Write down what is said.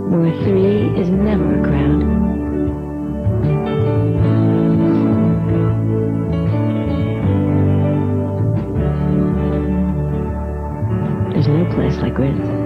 where 3 is never a crowd. There's no place like Ritz.